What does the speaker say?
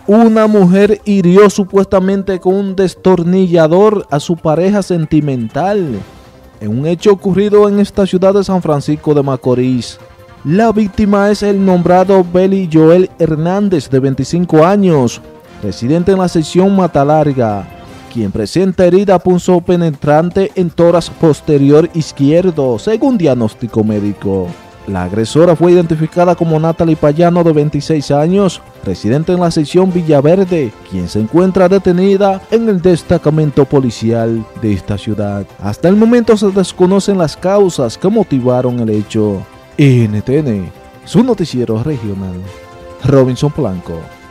Una mujer hirió supuestamente con un destornillador a su pareja sentimental en un hecho ocurrido en esta ciudad de San Francisco de Macorís. La víctima es el nombrado Beli Joel Hernández, de 25 años, residente en la sección Matalarga, quien presenta herida punzopenetrante en tórax posterior izquierdo, según diagnóstico médico. La agresora fue identificada como Natalie Payano, de 26 años, residente en la sección Villaverde, quien se encuentra detenida en el destacamento policial de esta ciudad. Hasta el momento se desconocen las causas que motivaron el hecho. NTN, su noticiero regional. Robinson Blanco.